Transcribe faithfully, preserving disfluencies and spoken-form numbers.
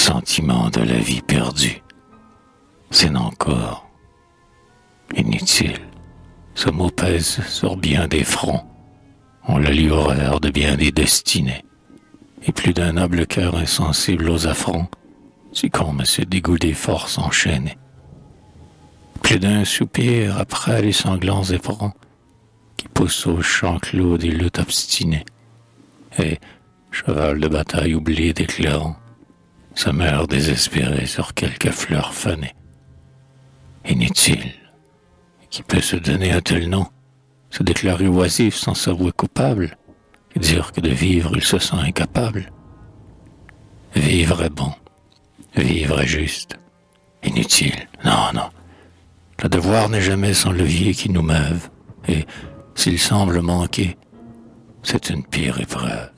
sentiment de la vie perdue. C'est encore inutile. Ce mot pèse sur bien des fronts. On le lit horreur de bien des destinées. Et plus d'un noble cœur insensible aux affronts succombe à ce dégoût des forces enchaînées. Plus d'un soupir après les sanglants éperons qui poussent au champ clos des luttes obstinées. Et, cheval de bataille oublié d'éclairant, se meurt désespéré sur quelques fleurs fanées. Inutile. Qui peut se donner un tel nom, se déclarer oisif sans s'avouer coupable, et dire que de vivre il se sent incapable. Vivre est bon, vivre est juste. Inutile, non, non. Le devoir n'est jamais sans levier qui nous meuve, et s'il semble manquer, c'est une pire épreuve.